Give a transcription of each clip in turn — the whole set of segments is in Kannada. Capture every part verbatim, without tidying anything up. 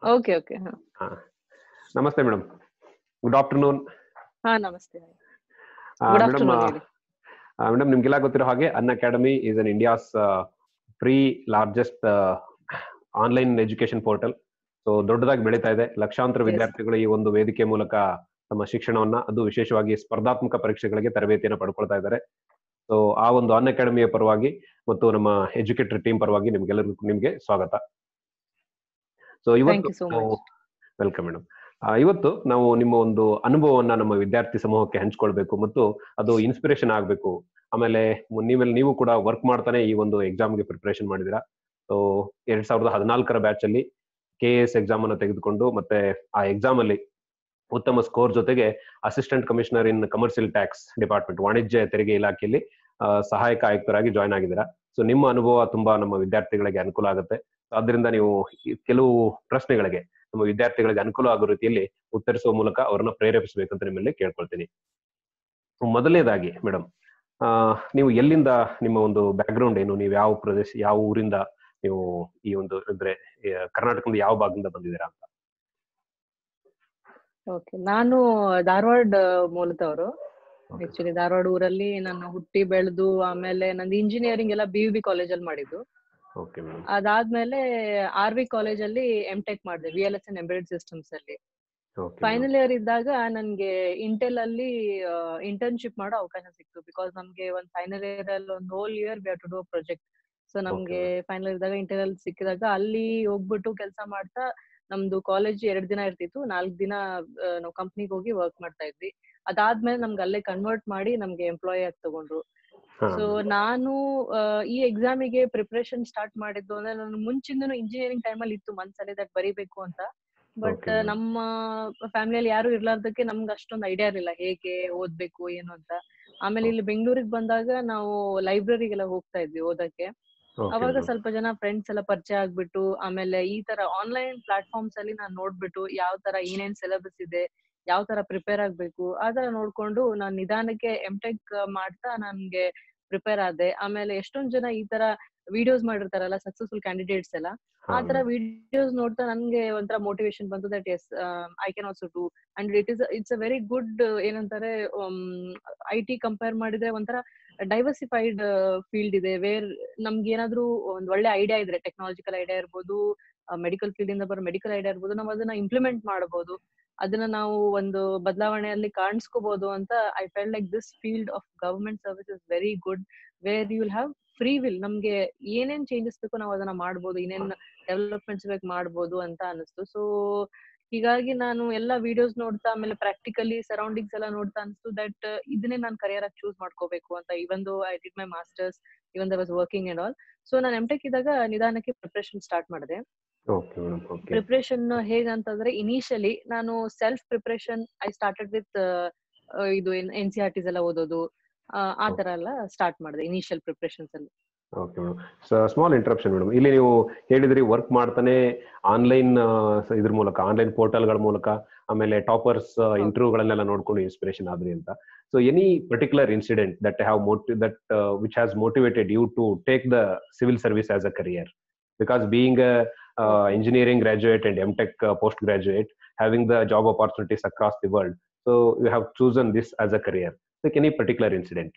ಓಕೆ ಓಕೆ ಹಾ ಹಾ ನಮಸ್ತೆ ಮೇಡಮ್, ಗುಡ್ ಆಫ್ಟರ್ನೂನ್. ಹಾ ನಮಸ್ತೆ, ಗುಡ್ ಮೇಡಮ್ ಆಫ್ಟರ್ನೂನ್ ಹೇಳಿ. ಮೇಡಮ್ ನಿಮ್ಗೆಲ್ಲ ಗೊತ್ತಿರೋ ಹಾಗೆ Unacademy is an India's free largest online education portal. So ದೊಡ್ಡದಾಗಿ ಬೆಳೀತಾ ಇದೆ. ಲಕ್ಷಾಂತರ ವಿದ್ಯಾರ್ಥಿಗಳು ಈ ಒಂದು ವೇದಿಕೆ ಮೂಲಕ ತಮ್ಮ ಶಿಕ್ಷಣವನ್ನ, ಅದು ವಿಶೇಷವಾಗಿ ಸ್ಪರ್ಧಾತ್ಮಕ ಪರೀಕ್ಷೆಗಳಿಗೆ ತರಬೇತಿಯನ್ನು ಪಡ್ಕೊಳ್ತಾ ಇದ್ದಾರೆ. ಸೊ ಆ ಒಂದು ಅನ್ ಅಕಾಡೆಮಿಯ ಪರವಾಗಿ ಮತ್ತು ನಮ್ಮ ಎಜುಕೇಟರ್ ಟೀಮ್ ಪರವಾಗಿ ನಿಮ್ಗೆಲ್ಲರಿಗೂ ನಿಮ್ಗೆ ಸ್ವಾಗತ. ಸೊ Thank you so ಇವತ್ತು much. Welcome madam. ಇವತ್ತು ನಾವು ನಿಮ್ಮ ಒಂದು ಅನುಭವವನ್ನ ನಮ್ಮ ವಿದ್ಯಾರ್ಥಿ ಸಮೂಹಕ್ಕೆ ಹಂಚ್ಕೊಳ್ಬೇಕು ಮತ್ತು ಅದು ಇನ್ಸ್ಪಿರೇಷನ್ ಆಗಬೇಕು. ಆಮೇಲೆ ನೀವೆಲ್ಲ ನೀವು ಕೂಡ ವರ್ಕ್ ಮಾಡ್ತಾನೆ ಈ ಒಂದು ಎಕ್ಸಾಮ್ಗೆ ಪ್ರಿಪರೇಷನ್ ಮಾಡಿದಿರಾ. ಸೊ ಎರಡ್ ಸಾವಿರದ ಹದಿನಾಲ್ಕರ ಬ್ಯಾಚ್ ಅಲ್ಲಿ ಕೆ ಎ ಎಸ್ ಎಕ್ಸಾಮ್ ಅನ್ನು ತೆಗೆದುಕೊಂಡು ಮತ್ತೆ ಆ ಎಕ್ಸಾಮ್ ಅಲ್ಲಿ ಉತ್ತಮ ಸ್ಕೋರ್ ಜೊತೆಗೆ assistant commissioner in commercial tax department, ವಾಣಿಜ್ಯ ತೆರಿಗೆ ಇಲಾಖೆಯಲ್ಲಿ ಸಹಾಯಕ ಆಯುಕ್ತರಾಗಿ ಜಾಯ್ನ್ ಆಗಿದ್ದೀರಾ. ಸೊ ನಿಮ್ಮ ಅನುಭವ ತುಂಬಾ ನಮ್ಮ ವಿದ್ಯಾರ್ಥಿಗಳಿಗೆ ಅನುಕೂಲ ಆಗುತ್ತೆ. ಆದ್ರಿಂದ ನೀವು ಕೆಲವು ಪ್ರಶ್ನೆಗಳಿಗೆ ನಮ್ಮ ವಿದ್ಯಾರ್ಥಿಗಳಿಗೆ ಅನುಕೂಲ ಆಗೋ ರೀತಿಯಲ್ಲಿ ಉತ್ತರಿಸುವ ಮೂಲಕ ಅವರನ್ನ ಪ್ರೇರೇಪಿಸಬೇಕಂತ ನಿಮ್ಮಲ್ಲಿ ಕೇಳ್ಕೊಳ್ತೀನಿ. ಮೊದಲನೇದಾಗಿ ಮೇಡಮ್, ಆ ನೀವು ಎಲ್ಲಿಂದ, ನಿಮ್ಮ ಒಂದು ಬ್ಯಾಕ್ ಗ್ರೌಂಡ್ ಏನು, ನೀವು ಯಾವ ಪ್ರದೇಶ, ಯಾವ ಊರಿಂದ ನೀವು ಈ ಒಂದು ಅಂದ್ರೆ ಕರ್ನಾಟಕದ ಯಾವ ಭಾಗದಿಂದ ಬಂದಿದ್ದೀರಾ ಅಂತ? ಓಕೆ, ನಾನು ಧಾರವಾಡ ಮೂಲದವರು. ಆಕ್ಚುಲಿ ಧಾರವಾಡ ಊರಲ್ಲಿ ನಾನು ಹುಟ್ಟಿ ಬೆಳೆದು, ಆಮೇಲೆ ನಂದು ಇಂಜಿನಿಯರಿಂಗ್ ಎಲ್ಲ ಬಿ ಯು ಬಿ ಕಾಲೇಜಲ್ಲಿ ಮಾಡಿದ್ದು. ಅದಾದ್ಮೇಲೆ ಆರ್ ವಿ ಕಾಲೇಜಲ್ಲಿ ಎಂ ಟೆಕ್ ಮಾಡಿದೆ, V L S and embedded systems ಅಲ್ಲಿ. ಫೈನಲ್ ಇಯರ್ ಇದ್ದಾಗ ನನ್ಗೆ ಇಂಟೆಲ್ ಅಲ್ಲಿ ಇಂಟರ್ನ್ಶಿಪ್ ಮಾಡೋ ಅವಕಾಶ ಸಿಕ್ತು. ಬಿಕಾಸ್ ನಮ್ಗೆ ಒಂದ್ ಫೈನಲ್ ಇಯರ್ ಅಲ್ಲಿ ಒಂದು whole year we have to do project. So ನಮ್ಗೆ ಫೈನಲ್ ಇಯರ್ ಇದ್ದಾಗ ಇಂಟೆಲ್ ಅಲ್ಲಿ ಸಿಕ್ಕಿದಾಗ ಅಲ್ಲಿ ಹೋಗ್ಬಿಟ್ಟು ಕೆಲಸ ಮಾಡ್ತಾ, ನಮ್ದು ಕಾಲೇಜ್ ಎರಡ್ ದಿನ ಇರ್ತಿತ್ತು, ನಾಲ್ಕ್ ದಿನ ನಾವು ಕಂಪ್ನಿಗೆ ಹೋಗಿ ವರ್ಕ್ ಮಾಡ್ತಾ ಇದ್ವಿ. ಅದಾದ್ಮೇಲೆ ನಮ್ಗೆ ಅಲ್ಲೇ ಕನ್ವರ್ಟ್ ಮಾಡಿ ನಮ್ಗೆ ಎಂಪ್ಲಾಯಿ ಆಗಿ ತಗೊಂಡ್ರು. ಸೊ ನಾನು ಈ ಎಕ್ಸಾಮಿಗೆ ಪ್ರಿಪರೇಷನ್ ಸ್ಟಾರ್ಟ್ ಮಾಡಿದ್ದು ಅಂದ್ರೆ ನಾನು ಮುಂಚಿಂದನು ಇಂಜಿನಿಯರಿಂಗ್ ಟೈಮಲ್ಲಿ ಇತ್ತು ಮನ್ಸಲ್ಲಿ ದಟ್ ಬರಿಬೇಕು ಅಂತ. ಬಟ್ ನಮ್ಮ ಫ್ಯಾಮಿಲಿಯಲ್ಲಿ ಯಾರು ಇರ್ಲಾರ್ದಕ್ಕೆ ನಮ್ಗೆ ಅಷ್ಟೊಂದು ಐಡಿಯಾ ಇರಲಿಲ್ಲ ಹೇಗೆ ಓದ್ಬೇಕು ಏನು ಅಂತ. ಆಮೇಲೆ ಇಲ್ಲಿ ಬೆಂಗಳೂರಿಗೆ ಬಂದಾಗ ನಾವು ಲೈಬ್ರರಿಗೆಲ್ಲ ಹೋಗ್ತಾ ಇದ್ವಿ ಓದಕ್ಕೆ. ಅವಾಗ ಸ್ವಲ್ಪ ಜನ ಫ್ರೆಂಡ್ಸ್ ಎಲ್ಲ ಪರಿಚಯ ಆಗ್ಬಿಟ್ಟು, ಆಮೇಲೆ ಈ ತರ ಆನ್ಲೈನ್ ಪ್ಲಾಟ್ಫಾರ್ಮ್ಸ್ ಅಲ್ಲಿ ನಾನು ನೋಡ್ಬಿಟ್ಟು ಯಾವ ತರ ಏನೇನ್ ಸಿಲೆಬಸ್ ಇದೆ, ಯಾವ ತರ ಪ್ರಿಪೇರ್ ಆಗ್ಬೇಕು ಆ ತರ ನೋಡ್ಕೊಂಡು ನಾನು ನಿಧಾನಕ್ಕೆ ಎಂ ಟೆಕ್ ಮಾಡ್ತಾ ನನ್ಗೆ ಪ್ರಿಪೇರ್ ಆದೆ. ಆಮೇಲೆ ಎಷ್ಟೊಂದ್ ಜನ ಈ ತರ ವಿಡಿಯೋಸ್ ಮಾಡಿರ್ತಾರಲ್ಲ ಸಕ್ಸಸ್ಫುಲ್ ಕ್ಯಾಂಡಿಡೇಟ್ಸ್ ಎಲ್ಲ, ಆ ತರ ವಿಡಿಯೋಸ್ ನೋಡ್ತಾ ನನ್ಗೆ ಒಂಥರ ಮೋಟಿವೇಶನ್ ಬಂತು that as I can also do. And it is it's a very good, ಏನಂತಾರೆ ಐ ಟಿ ಕಂಪೇರ್ ಮಾಡಿದ್ರೆ ಒಂಥರ ಡೈವರ್ಸಿಫೈಡ್ ಫೀಲ್ಡ್ ಇದೆ. ವೇರ್ ನಮ್ಗೆ ಏನಾದ್ರು ಒಂದ್ ಒಳ್ಳೆ ಐಡಿಯಾ ಇದ್ರೆ, ಟೆಕ್ನಾಲಜಿಕಲ್ ಐಡಿಯಾ ಇರ್ಬೋದು, ಮೆಡಿಕಲ್ ಫೀಲ್ಡ್ ಇಂದ ಬರೋ ಮೆಡಿಕಲ್ ಐಡಿಯಾ ಇರ್ಬೋದು, ನಾವು ಅದನ್ನ ಇಂಪ್ಲಿಮೆಂಟ್ ಮಾಡಬಹುದು, ಅದನ್ನ ನಾವು ಒಂದು ಬದಲಾವಣೆಯಲ್ಲಿ ಕಾಣಿಸ್ಕೋಬಹುದು ಅಂತ. I felt like this field of government service is very good, where you will have free will. ನಮ್ಗೆ ಏನೇನ್ ಚೇಂಜಸ್ ಬೇಕು ನಾವು ಅದನ್ನ ಮಾಡ್ಬೋದು, ಏನೇನ್ ಡೆವಲಪ್ಮೆಂಟ್ಸ್ ಬೇಕು ಮಾಡ್ಬೋದು ಅಂತ ಅನಿಸ್ತು. ಸೊ ಹೀಗಾಗಿ ನಾನು ಎಲ್ಲಾ ವಿಡಿಯೋಸ್ ನೋಡ್ತಾ, ಆಮೇಲೆ ಪ್ರಾಕ್ಟಿಕಲಿ ಸರೌಂಡಿಂಗ್ಸ್ ಎಲ್ಲ ನೋಡ್ತಾ ಅನಿಸ್ತು ದಟ್ ಇದನ್ನೇ ನಾನು ಕರಿಯರ್ ಆಗಿ ಚೂಸ್ ಮಾಡ್ಕೋಬೇಕು ಅಂತ. Even though I did my masters, even the was working and all. So ನಾನು ಎಂ ಟೆಕ್ ಇದ್ದಾಗ ನಿಧಾನಕ್ಕೆ ಪ್ರಿಪರೇಷನ್ ಸ್ಟಾರ್ಟ್ ಮಾಡಿದೆ. ಪ್ರಿಪರೇಷನ್ ಹೇಗಂತಂದ್ರೆ, ಇನಿಷಿಯಲಿ ನಾನು self preparation I started with ಇದು ಎನ್ ಸಿ ಆರ್ ಟಿಸ್ ಎಲ್ಲ ಓದೋದು, ಆ ತರ ಎಲ್ಲ ಸ್ಟಾರ್ಟ್ ಮಾಡಿದೆ ಇನಿಷಿಯಲ್ ಪ್ರಿಪರೇಷನ್ಸ್ ಅಲ್ಲಿ. Okay madam, small interruption madam. ಇಲ್ಲಿ ನೀವು ಹೇಳಿದ್ರಿ ವರ್ಕ್ ಮಾಡ್ತಾನೆ ಆನ್ಲೈನ್ ಇದ್ರ ಮೂಲಕ, ಆನ್ಲೈನ್ ಪೋರ್ಟಲ್ಗಳ ಮೂಲಕ, ಆಮೇಲೆ ಟಾಪರ್ಸ್ ಇಂಟರ್ವ್ಯೂಗಳನ್ನೆಲ್ಲ ನೋಡ್ಕೊಂಡು ಇನ್ಸ್ಪಿರೇಷನ್ ಆದ್ರಿ ಅಂತ. So any particular incident that have ಮೋಟಿ that which has motivated you to take the civil service as a career? Because being a uh, engineering graduate and M Tech uh, postgraduate, having the job opportunities across the world, so you have chosen this as a career. Like any particular incident?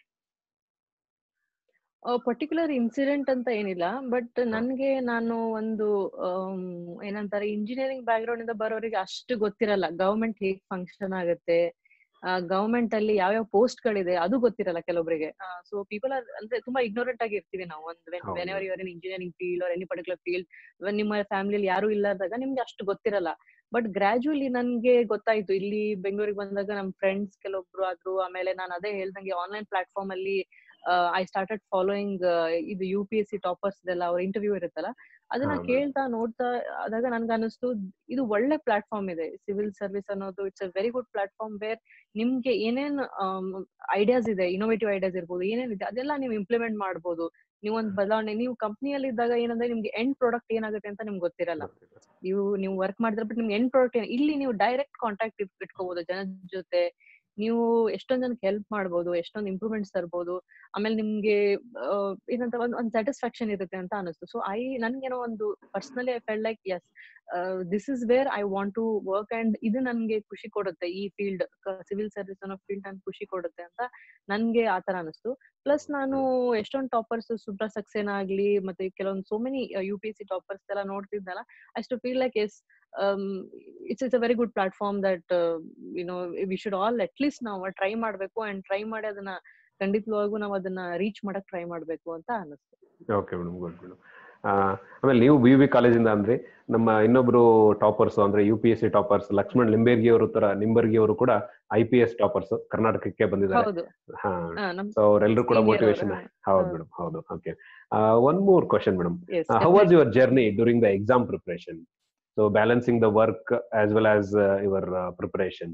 Particular incident ಅಂತ ಏನಿಲ್ಲ, ಬಟ್ ನನ್ಗೆ ನಾನು ಒಂದು ಏನಂತಾರೆ ಇಂಜಿನಿಯರಿಂಗ್ ಬ್ಯಾಕ್ ಗ್ರೌಂಡ್ ಇಂದ ಬರೋರಿಗೆ ಅಷ್ಟು ಗೊತ್ತಿರಲ್ಲ ಗವರ್ಮೆಂಟ್ ಹೇಗ್ ಫಂಕ್ಷನ್ ಆಗುತ್ತೆ, ಗವರ್ಮೆಂಟ್ ಅಲ್ಲಿ ಯಾವ್ಯಾವ ಪೋಸ್ಟ್ ಗಳಿದೆ ಅದು ಗೊತ್ತಿರಲ್ಲ ಕೆಲವೊಬ್ಬರಿಗೆ. ಸೊ ಪೀಪಲ್ ಆರ್ ಅಂದ್ರೆ ತುಂಬಾ ಇಗ್ನೋರೆಂಟ್ ಆಗಿ ಇರ್ತೀವಿ ನಾವು. ಒಂದು whenever you are in engineering field or any particular field, ನಿಮ್ಮ ಫ್ಯಾಮಿಲಿಯಲ್ಲಿ ಯಾರು ಇಲ್ಲದಾಗ ನಿಮ್ಗೆ ಅಷ್ಟು ಗೊತ್ತಿರಲ್ಲ. ಬಟ್ ಗ್ರಾಜುವಲಿ ನನ್ಗೆ ಗೊತ್ತಾಯ್ತು, ಇಲ್ಲಿ ಬೆಂಗಳೂರಿಗೆ ಬಂದಾಗ ನಮ್ ಫ್ರೆಂಡ್ಸ್ ಕೆಲವೊಬ್ರು ಆದ್ರು, ಆಮೇಲೆ ನಾನು ಅದೇ ಹೇಳ್ದಂಗೆ ಆನ್ಲೈನ್ ಪ್ಲಾಟ್ಫಾರ್ಮ್ ಅಲ್ಲಿ ಐ ಸ್ಟಾರ್ಟೆಡ್ ಫಾಲೋಯಿಂಗ್ ಇದು U P S C toppers ಇದೆಲ್ಲ ಅವ್ರ ಇಂಟರ್ವ್ಯೂ ಇರುತ್ತಲ್ಲ, ಅದನ್ನ ಕೇಳ್ತಾ ನೋಡ್ತಾ ಆದಾಗ ನನ್ಗೆ ಅನಿಸ್ತು ಇದು ಒಳ್ಳೆ ಪ್ಲಾಟ್ಫಾರ್ಮ್ ಇದೆ ಸಿವಿಲ್ ಸರ್ವಿಸ್ ಅನ್ನೋದು. It's a very good platform where ನಿಮ್ಗೆ ಏನೇನ್ ಐಡಿಯಾಸ್ ಇದೆ, ಇನೋವೇಟಿವ್ ಐಡಿಯಾಸ್ ಇರ್ಬೋದು, ಏನೇನಿದೆ ಅದೆಲ್ಲ ನೀವು ಇಂಪ್ಲಿಮೆಂಟ್ ಮಾಡ್ಬೋದು. ನೀವೊಂದು ಬದಲಾವಣೆ, ನೀವು ಕಂಪ್ನಿಯಲ್ಲಿ ಇದ್ದಾಗ ಏನಂದ್ರೆ ನಿಮ್ಗೆ ಎಂಡ್ ಪ್ರಾಡಕ್ಟ್ ಏನಾಗುತ್ತೆ ಅಂತ ನಿಮ್ಗೆ ಗೊತ್ತಿರಲ್ಲ. ನೀವು ನೀವು ವರ್ಕ್ ಮಾಡಿದ್ರೆ ಬಟ್ ನಿಮ್ಗೆ ಎಂಡ್ ಪ್ರಾಡಕ್ಟ್ ಏನು, ಇಲ್ಲಿ ನೀವು ಡೈರೆಕ್ಟ್ ಕಾಂಟ್ಯಾಕ್ಟ್ ಇಟ್ಕೋಬಹುದು ಜನರ ಜೊತೆ. ನೀವು ಎಷ್ಟೊಂದ್ ಜನಕ್ಕೆ ಹೆಲ್ಪ್ ಮಾಡ್ಬೋದು, ಎಷ್ಟೊಂದು ಇಂಪ್ರೂವ್ಮೆಂಟ್ಸ್ ತರ್ಬೋದು, ಆಮೇಲೆ ನಿಮ್ಗೆ ಏನಂತ ಒಂದ್ ಒಂದ್ ಸ್ಯಾಟಿಸ್ಫ್ಯಾಕ್ಷನ್ ಇರುತ್ತೆ ಅಂತ ಅನಿಸ್ತು. ಸೊ ಐ ನನ್ಗೇನೋ ಒಂದು personally I fell like as this is where I want to work and ಇದು ನನ್ಗೆ ಖುಷಿ ಕೊಡುತ್ತೆ. ಈ ಫೀಲ್ಡ್ ಸಿವಿಲ್ ಸರ್ವಿಸ್ ಅನ್ನೋ ಫೀಲ್ಡ್ ನನ್ಗೆ ಖುಷಿ ಕೊಡುತ್ತೆ ಅಂತ ನನ್ಗೆ ಆತರ ಅನಿಸ್ತು. ಪ್ಲಸ್ ನಾನು ಎಷ್ಟೊಂದು ಟಾಪರ್ಸ್ ಸುಬ್ರಾ ಸಕ್ಸೇನಾ ಆಗ್ಲಿ ಮತ್ತೆ ಕೆಲವೊಂದು so many U P S C toppers ಎಲ್ಲ ನೋಡ್ತಿದ್ದಲ್ಲ, I too feel like as it's it's a very good platform that you know we should all at least ನಾವು ಟ್ರೈ ಮಾಡ್ಬೇಕು ಅಂಡ್ ಟ್ರೈ ಮಾಡಿ ಅದನ್ನ ಖಂಡಿತವಾಗೂ ನಾವು ಅದನ್ನ ರೀಚ್ ಮಾಡಕ್ ಟ್ರೈ ಮಾಡ್ಬೇಕು ಅಂತ ಅನಿಸ್ತು. Okay madam, good madam. ಆಮೇಲೆ ನೀವು ಬಿ ವಿ ಕಾಲೇಜಿಂದ ಅಂದ್ರೆ ನಮ್ಮ ಇನ್ನೊಬ್ರು ಟಾಪರ್ಸ್ ಅಂದ್ರೆ U P S C toppers Lakshman Limbergi ಅವರು ತರ ನಿಂಬರ್ಗಿ ಅವರು ಕೂಡ ಐ ಪಿ ಎಸ್ ಟಾಪರ್ಸ್ ಕರ್ನಾಟಕಕ್ಕೆ ಬಂದಿದ್ದಾರೆ. ಹಾ, ಸೊ ಅವರೆಲ್ಲರೂ ಕೂಡ ಮೋಟಿವೇಶನ್. ಹೌದು ಮೇಡಮ್, ಹೌದು. Okay, one more question madam. How was your journey during the exam preparation? So balancing the work as well as your preparation.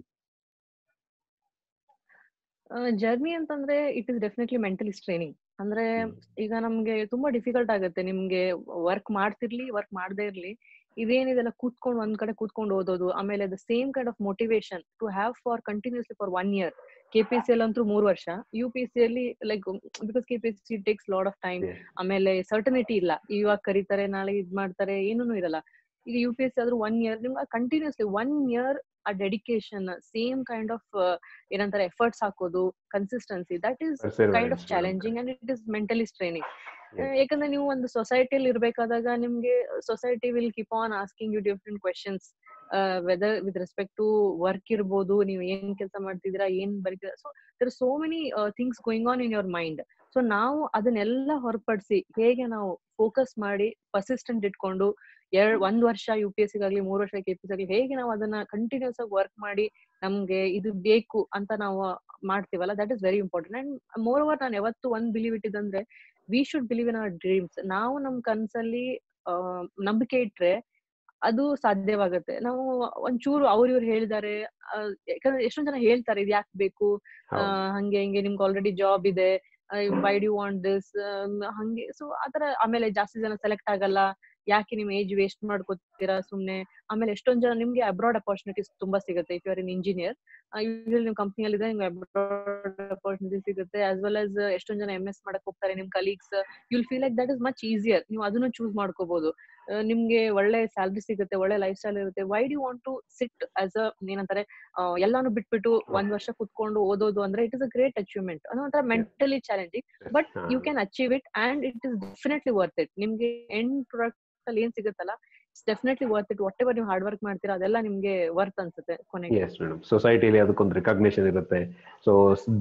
Journey ಅಂತಂದ್ರೆ it is definitely mentally straining. ಅಂದ್ರೆ ಈಗ ನಮ್ಗೆ ತುಂಬಾ ಡಿಫಿಕಲ್ಟ್ ಆಗುತ್ತೆ. ನಿಮ್ಗೆ ವರ್ಕ್ ಮಾಡ್ತಿರ್ಲಿ ವರ್ಕ್ ಮಾಡದೇ ಇರ್ಲಿ, ಇದೇನಿದೆಲ್ಲ ಕೂತ್ಕೊಂಡು ಒಂದ್ ಕಡೆ ಕೂತ್ಕೊಂಡು ಓದೋದು, ಆಮೇಲೆ the same kind of motivation to have for continuously for one year. K P S C ಅಂತೂ ಮೂರ್ ವರ್ಷ, ಯು ಪಿ ಎಸ್ ಸಿ ಅಲ್ಲಿ like because K P S C takes lot of time, ಆಮೇಲೆ ಸರ್ಟನಿಟಿ ಇಲ್ಲ, ಇವಾಗ ಕರೀತಾರೆ ನಾಳೆ ಇದ್ ಮಾಡ್ತಾರೆ ಏನೂ ಇರಲ್ಲ. ಈಗ ಯು ಪಿ ಎಸ್ ಸಿ ಆದ್ರೂ ಒನ್ ಇಯರ್ ನಿಮ್ಗೆ ಕಂಟಿನ್ಯೂಸ್ಲಿ ಒನ್ ಇಯರ್ ಆ ಡೆಡಿಕೇಶನ್, ಸೇಮ್ ಕೈಂಡ್ ಆಫ್ ಏನಂತಾರೆ ಎಫರ್ಟ್ಸ್ ಹಾಕೋದು, consistency, that is kind of challenging and it is mentally straining. ಯಾಕಂದ್ರೆ ನೀವು ಒಂದು ಸೊಸೈಟಿಯಲ್ಲಿ ಇರ್ಬೇಕಾದಾಗ ನಿಮ್ಗೆ society will keep on asking you different questions, whether with respect to work ಇರ್ಬೋದು, ನೀವು ಏನ್ ಕೆಲಸ ಮಾಡ್ತಿದ್ದೀರಾ, ಏನ್ ಬರೀತೀರಾ. So there so many things going on in your mind. So ನಾವು ಅದನ್ನೆಲ್ಲ ಹೊರಪಡಿಸಿ ಹೇಗೆ ನಾವು ಫೋಕಸ್ ಮಾಡಿ ಪರ್ಸಿಸ್ಟೆಂಟ್ ಇಟ್ಕೊಂಡು ಎರಡ್ ಒಂದ್ ವರ್ಷ ಯು ಪಿ ಎಸ್ ಸಿಗಾಗ್ಲಿ ಮೂರ್ ವರ್ಷ ಕೆ ಪಿ ಎಸ್ ಆಗ್ಲಿ ಹೇಗೆ ನಾವು ಅದನ್ನ ಕಂಟಿನ್ಯೂಸ್ ಆಗಿ ವರ್ಕ್ ಮಾಡಿ ನಮ್ಗೆ ಇದು ಬೇಕು ಅಂತ ನಾವು ಮಾಡ್ತೀವಲ್ಲ, that is very important. And moreover ನಾನು ಯಾವತ್ತು ಒಂದ್ ಬಿಲೀವ್ ಇಟ್ಟಿದಂದ್ರೆ we should believe in our dreams. ನಾವು ನಮ್ ಕನ್ಸಲ್ಲಿ ಅಹ್ ನಂಬಿಕೆ ಇಟ್ರೆ ಅದು ಸಾಧ್ಯವಾಗುತ್ತೆ. ನಾವು ಒಂಚೂರು ಅವ್ರ ಇವ್ರು ಹೇಳಿದಾರೆ, ಯಾಕಂದ್ರೆ ಎಷ್ಟೊಂದ್ ಜನ ಹೇಳ್ತಾರೆ ಇದ್ ಯಾಕೆ ಬೇಕು, ಹಂಗೆ ಹಿಂಗೆ ನಿಮ್ಗೆ ಆಲ್ರೆಡಿ ಜಾಬ್ ಇದೆ, why do you want this, ಹಂಗೆ. ಸೊ ಆತರ ಆಮೇಲೆ ಜಾಸ್ತಿ ಜನ ಸೆಲೆಕ್ಟ್ ಆಗಲ್ಲ, ಯಾಕೆ ನಿಮ್ ಏಜ್ ವೇಸ್ಟ್ ಮಾಡ್ಕೋತೀರಾ ಸುಮ್ನೆ. ಆಮೇಲೆ ಎಷ್ಟೊಂದ್ ಜನ ನಿಮ್ಗೆ ಅಬ್ರಾಡ್ ಅಪರ್ಚುನಿಟೀಸ್ ತುಂಬಾ ಸಿಗುತ್ತೆ. If you are an engineer, usually ನಿಮ್ ಕಂಪ್ನಿಯಲ್ಲಿ ಇದೆ ನಿಮ್ಗೆ ಅಬ್ರಾಡ್ ಅಪರ್ಚುನಿಟಿ ಸಿಗುತ್ತೆ. ಆಸ್ ವೆಲ್ ಆಸ್ ಎಷ್ಟೊಂದ್ ಜನ ಎಂ ಎಸ್ ಮಾಡಕ್ ಹೋಗ್ತಾರೆ ನಿಮ್ colleagues, you'll feel like that is much easier. ನೀವು ಅದನ್ನು ಚೂಸ್ ಮಾಡ್ಕೋಬಹುದು, ನಿಮ್ಗೆ ಒಳ್ಳೆ ಸ್ಯಾಲ್ರಿ ಸಿಗುತ್ತೆ, ಒಳ್ಳೆ ಲೈಫ್ ಸ್ಟೈಲ್ ಇರುತ್ತೆ. Why do you want to sit as a ಏನಂತಾರೆ ಎಲ್ಲಾನು ಬಿಟ್ಬಿಟ್ಟು ಒಂದ್ ವರ್ಷ ಕುತ್ಕೊಂಡು ಓದೋದು ಅಂದ್ರೆ it is a great achievement. ಅದೊಂಥರ mentally challenging, but you can achieve it and it is definitely worth it. ನಿಮ್ಗೆ ಎಂಡ್ ಪ್ರಾಡಕ್ಟ್ ಅಲ್ಲಿ ಏನ್ ಸಿಗುತ್ತಲ್ಲ, it's definitely worth it. Whatever ನೀವು ಹಾರ್ಡ್ ವರ್ಕ್ ಮಾಡ್ತೀರಾ ಅದೆಲ್ಲ ನಿಮ್ಗೆ ವರ್ತ್ ಅನ್ಸುತ್ತೆ ಕೊನೆಗೆ. ಎಸ್ ಮೇಡಮ್, ಸೊಸೈಟಿಲಿ ಅದಕ್ಕೊಂದು ರಿಕಗ್ನಿಷನ್ ಇರುತ್ತೆ. ಸೊ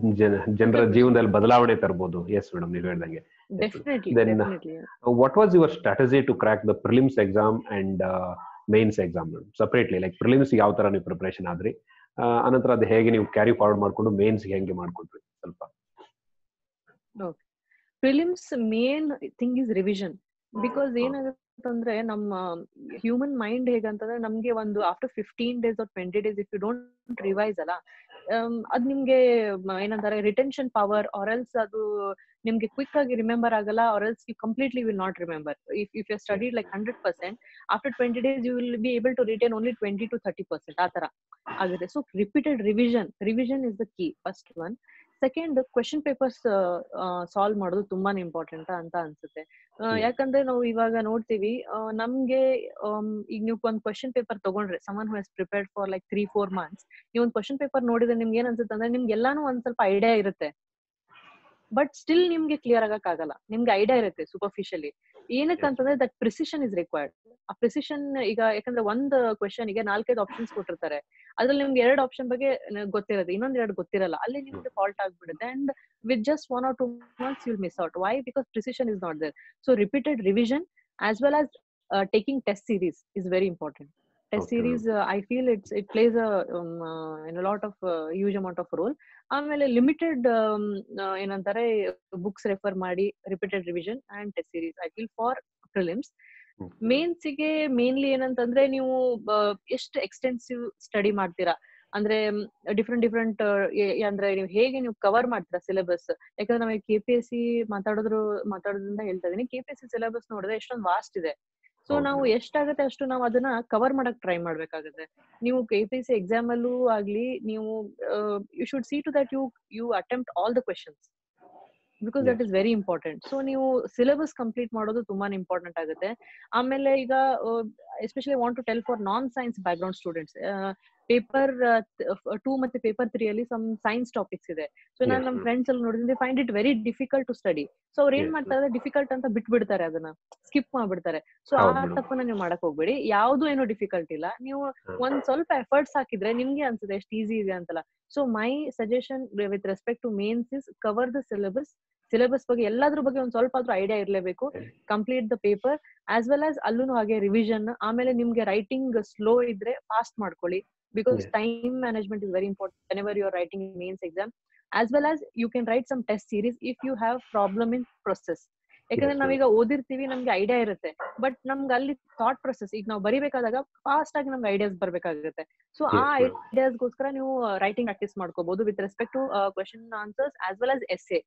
ಜನರ ಜೀವನದಲ್ಲಿ ಬದಲಾವಣೆ ತರಬಹುದು. ಎಸ್ ಮೇಡಮ್, ನೀವು ಹೇಳ್ದಂಗೆ. Definitely definitely. What was your strategy to crack the prelims exam and mains exam separately? Like prelims ಯಾವ ತರ ನೀವು ಪ್ರಿಪರೇಷನ್ ಆದ್ರಿ, ಅನಂತರ ಅದು ಹೇಗೆ ನೀವು ಕ್ಯಾರಿ ಫಾರ್ವರ್ಡ್ ಮಾಡ್ಕೊಂಡು ಮೇನ್ಸ್ ಹೆಂಗೆ ಮಾಡ್ಕೊಂಡ್ರಿ ಸ್ವಲ್ಪ? Okay, prelims main thing is revision. Because ಏನಾಗುತ್ತಂದ್ರೆ ನಮ್ಮ ಹ್ಯೂಮನ್ ಮೈಂಡ್ ಹೇಗಂತಂದ್ರೆ ನಮ್ಗೆ ಒಂದು after fifteen days or twenty days if you don't revise ಅಲ್ಲ, ಅದ್ ನಿಮ್ಗೆ ಏನಂತಾರೆ ರಿಟೆನ್ಷನ್ ಪವರ್, ಆರ್ ಎಲ್ಸ್ ಅದು ನಿಮ್ಗೆ ಕ್ವಿಕ್ ಆಗಿ ರಿಮೆಂಬರ್ ಆಗಲ್ಲ, or else you completely will not remember. If if you studied like hundred percent after twenty days you will be able to retain only twenty to thirty percent ಆ ತರ ಆಗುತ್ತೆ. So repeated revision revision is the key, first one. Second, question papers solve ಮಾಡೋದು ತುಂಬಾನೇ ಇಂಪಾರ್ಟೆಂಟ್ ಅಂತ ಅನ್ಸುತ್ತೆ. ಯಾಕಂದ್ರೆ ನಾವು ಇವಾಗ ನೋಡ್ತೀವಿ, ನಮ್ಗೆ ಈಗ ನೀವು ಒಂದ್ ಕ್ವೆಶನ್ ಪೇಪರ್ ತಗೊಂಡ್ರೆ, someone who has prepared for like three four months, ನೀವು ಒಂದ್ ಕ್ವೆಶನ್ ಪೇಪರ್ ನೋಡಿದ್ರೆ ನಿಮ್ಗೆ ಏನ್ ಅನ್ಸುತ್ತೆ ಅಂದ್ರೆ ನಿಮ್ಗೆ ಎಲ್ಲಾನು ಒಂದ್ ಸ್ವಲ್ಪ ಐಡಿಯಾ ಇರುತ್ತೆ, ಬಟ್ ಸ್ಟಿಲ್ ನಿಮ್ಗೆ ಕ್ಲಿಯರ್ ಆಗಕ್ ಆಗಲ್ಲ. ನಿಮ್ಗೆ ಐಡಿಯಾ ಇರುತ್ತೆ ಸೂಪರ್ಫಿಷಿಯಲಿ. ಏನಕ್ಕೆ ಅಂತಂದ್ರೆ ದಟ್ ಪ್ರಿಸಿಷನ್ ಇಸ್ ರಿಕ್ವೈರ್ಡ್. ಆ ಪ್ರಿಸಿಷನ್ ಈಗ ಯಾಕಂದ್ರೆ ಒಂದ್ ಕ್ವೆಶನ್ ಗೆ ನಾಲ್ಕೈದು ಆಪ್ಷನ್ಸ್ ಕೊಟ್ಟಿರ್ತಾರೆ, ಅದ್ರಲ್ಲಿ ನಿಮ್ಗೆ ಎರಡು ಆಪ್ಷನ್ ಬಗ್ಗೆ ಗೊತ್ತಿರುತ್ತೆ, ಇನ್ನೊಂದ್ ಎರಡು ಗೊತ್ತಿರಲ್ಲ, ಅಲ್ಲಿ ನಿಮ್ಗೆ ಫಾಲ್ಟ್ ಆಗ್ಬಿಡುತ್ತೆ. And with just one or two months you will miss out. Why? Because precision is not there. So repeated revision as well as taking test series is very important. Test series I feel it's it place a lot of huge amount of role. ಆಮೇಲೆ ಲಿಮಿಟೆಡ್ ಏನಂತಾರೆ ಬುಕ್ಸ್ ರೆಫರ್ ಮಾಡಿ repeated revision and test series I feel for prelims. ಮೇನ್ಸ್ಗೆ ಮೇನ್ಲಿ ಏನಂತಂದ್ರೆ ನೀವು ಎಷ್ಟು ಎಕ್ಸ್ಟೆನ್ಸಿವ್ ಸ್ಟಡಿ ಮಾಡ್ತೀರಾ, ಅಂದ್ರೆ ಡಿಫ್ರೆಂಟ್ ಡಿಫ್ರೆಂಟ್ ಅಂದ್ರೆ ನೀವು ಹೇಗೆ ನೀವು ಕವರ್ ಮಾಡ್ತೀರಾ ಸಿಲೆಬಸ್. ಯಾಕಂದ್ರೆ ನಮಗೆ ಕೆ ಪಿ ಎಸ್ ಸಿ ಮಾತಾಡೋದ್ರು ಮಾತಾಡೋದ್ರಿಂದ ಹೇಳ್ತಾ ಇದೀನಿ, K P S C syllabus ನೋಡಿದ್ರೆ ಎಷ್ಟೊಂದು ವಾಸ್ಟ್ ಇದೆ. ಸೊ ನಾವು ಎಷ್ಟಾಗತ್ತೆ ಅಷ್ಟು ನಾವು ಅದನ್ನ ಕವರ್ ಮಾಡಕ್ ಟ್ರೈ ಮಾಡ್ಬೇಕಾಗತ್ತೆ. ನೀವು ಕೆ ಪಿ ಸಿ ಎಕ್ಸಾಮ್ ಅಲ್ಲೂ ಆಗ್ಲಿ ನೀವು you should see to that you you attempt all the questions because that is very important. So ನೀವು ಸಿಲೆಬಸ್ ಕಂಪ್ಲೀಟ್ ಮಾಡೋದು ತುಂಬಾನೇ ಇಂಪಾರ್ಟೆಂಟ್ ಆಗುತ್ತೆ. ಆಮೇಲೆ ಈಗ especially want to tell for non science background students, paper two ಮತ್ತೆ ಪೇಪರ್ ತ್ರೀ ಅಲ್ಲಿ ಸಮ್ ಸೈನ್ಸ್ ಟಾಪಿಕ್ಸ್ ಇದೆ. ಸೊ ನಾನು ನಮ್ಮ ಫ್ರೆಂಡ್ಸ್ ಅಲ್ಲಿ ನೋಡಿದ್ರೆ find it very difficult to study. So ಅವ್ರು ಏನ್ ಮಾಡ್ತಾರೆ, ಡಿಫಿಕಲ್ಟ್ ಅಂತ ಬಿಟ್ಬಿಡ್ತಾರೆ, ಅದನ್ನ ಸ್ಕಿಪ್ ಮಾಡ್ಬಿಡ್ತಾರೆ. ಸೊ ಆ ತಪ್ಪನ್ನ ನೀವು ಮಾಡಕ್ ಹೋಗ್ಬೇಡಿ. ಯಾವ್ದು ಏನು ಡಿಫಿಕಲ್ಟ್ ಇಲ್ಲ, ನೀವು ಒಂದ್ ಸ್ವಲ್ಪ ಎಫರ್ಟ್ಸ್ ಹಾಕಿದ್ರೆ ನಿಮ್ಗೆ ಅನ್ಸುತ್ತೆ ಎಷ್ಟು ಈಸಿ ಇದೆ ಅಂತಲ್ಲ. So my suggestion with respect to mains is cover the syllabus. Syllabus ಬಗ್ಗೆ ಎಲ್ಲಾದ್ರ ಬಗ್ಗೆ ಒಂದ್ ಸ್ವಲ್ಪ ಆದ್ರೂ ಐಡಿಯಾ ಇರ್ಲೇಬೇಕು. Complete the paper as well as ಅಲ್ಲೂ ಹಾಗೆ ರಿವಿಷನ್. ಆಮೇಲೆ ನಿಮ್ಗೆ ರೈಟಿಂಗ್ ಸ್ಲೋ ಇದ್ರೆ ಫಾಸ್ಟ್ ಮಾಡ್ಕೊಳ್ಳಿ, because time management is very important whenever you are writing mains exam, as well as you can write some test series if you have problem in process. ಯಾಕಂದ್ರೆ ನಾವೀಗ ಓದಿರ್ತೀವಿ, ನಮ್ಗೆ ಐಡಿಯಾ ಇರುತ್ತೆ, ಬಟ್ ನಮ್ಗೆ ಅಲ್ಲಿ ಥಾಟ್ ಪ್ರೊಸೆಸ್ ಈಗ ನಾವು ಬರಿಬೇಕಾದಾಗ ಫಾಸ್ಟ್ ಆಗಿ ನಮ್ಗೆ ಐಡಿಯಾಸ್ ಬರ್ಬೇಕಾಗುತ್ತೆ. ಸೊ ಆ ಐಡಿಯಾಸ್ಗೋಸ್ಕರ ನೀವು ರೈಟಿಂಗ್ ಪ್ರಾಕ್ಟೀಸ್ ಮಾಡ್ಕೋಬಹುದು with respect to question answers as well as essay.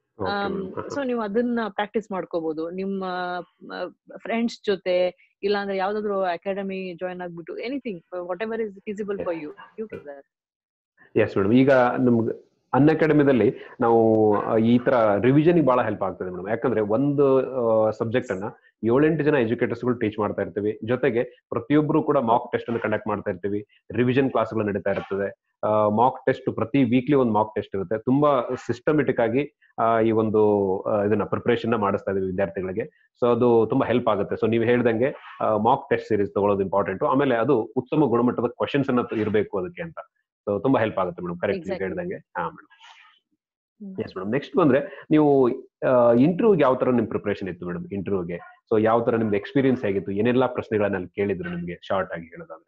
So ನೀವು ಅದನ್ನ ಪ್ರಾಕ್ಟೀಸ್ ಮಾಡ್ಕೋಬಹುದು ನಿಮ್ಮ ಫ್ರೆಂಡ್ಸ್ ಜೊತೆ, ಇಲ್ಲಾಂದ್ರೆ ಯಾವ್ದಾದ್ರು ಅಕಾಡೆಮಿ ಜಾಯಿನ್ ಆಗ್ಬಿಟ್ಟು, anything whatever is feasible for you you can do that. Yes madam, ಈಗ ನಮ್ಗೆ ಅನ್ ಅಕಾಡೆಮಿದಲ್ಲಿ ನಾವು ಈ ತರ ರಿವಿಷನ್ ಬಹಳ ಹೆಲ್ಪ್ ಆಗ್ತದೆ ಮೇಡಮ್. ಯಾಕಂದ್ರೆ ಒಂದು ಸಬ್ಜೆಕ್ಟ್ ಅನ್ನ ಏಳೆಂಟು ಜನ ಎಜುಕೇಟರ್ಸ್ ಗಳು ಟೀಚ್ ಮಾಡ್ತಾ ಇರ್ತೀವಿ. ಜೊತೆಗೆ ಪ್ರತಿಯೊಬ್ಬರು ಕೂಡ ಮಾಕ್ ಟೆಸ್ಟ್ ಅನ್ನು ಕಂಡಕ್ಟ್ ಮಾಡ್ತಾ ಇರ್ತೀವಿ. ರಿವಿಷನ್ ಕ್ಲಾಸ್ಗಳು ನಡೀತಾ ಇರ್ತದೆ. ಮಾಕ್ ಟೆಸ್ಟ್ ಪ್ರತಿ ವೀಕ್ಲಿ ಒಂದು ಮಾಕ್ ಟೆಸ್ಟ್ ಇರುತ್ತೆ. ತುಂಬಾ ಸಿಸ್ಟಮೆಟಿಕ್ ಆಗಿ ಈ ಒಂದು ಇದನ್ನ ಪ್ರಿಪರೇಷನ್ ಮಾಡಿಸ್ತಾ ಇದೀವಿ ವಿದ್ಯಾರ್ಥಿಗಳಿಗೆ. ಸೊ ಅದು ತುಂಬಾ ಹೆಲ್ಪ್ ಆಗುತ್ತೆ. ಸೊ ನೀವು ಹೇಳ್ದಂಗೆ ಮಾಕ್ ಟೆಸ್ಟ್ ಸೀರೀಸ್ ತಗೊಳ್ಳೋದು ಇಂಪಾರ್ಟೆಂಟ್. ಆಮೇಲೆ ಅದು ಉತ್ತಮ ಗುಣಮಟ್ಟದ ಕ್ವಶನ್ಸ್ ಅನ್ನ ಇರಬೇಕು ಅದಕ್ಕೆ ಅಂತ. ಸೊ ತುಂಬಾ ಹೆಲ್ಪ್ ಆಗುತ್ತೆ ಮೇಡಮ್, ಕರೆಕ್ಟ್ ನೀವು ಹೇಳ್ದಂಗೆ. ಹಾ ಮೇಡಮ್. ಎಸ್ ಮೇಡಮ್, ನೆಕ್ಸ್ಟ್ ಬಂದ್ರೆ ನೀವು ಇಂಟರ್ವ್ಯೂಗೆ ಯಾವ ತರ ನಿಮ್ ಪ್ರಿಪರೇಷನ್ ಇತ್ತು ಮೇಡಮ್? ಇಂಟರ್ವ್ಯೂಗೆ ಸೊ ಯಾವ ತರ ನಿಮ್ದು ಎಕ್ಸ್ಪೀರಿಯನ್ಸ್ ಹೇಗಿತ್ತು? ಏನೆಲ್ಲಾ ಪ್ರಶ್ನೆಗಳನ್ನ ಅಲ್ಲಿ ಕೇಳಿದ್ರು ನಿಮ್ಗೆ, ಶಾರ್ಟ್ ಆಗಿ ಹೇಳೋದಾದ್ರೆ?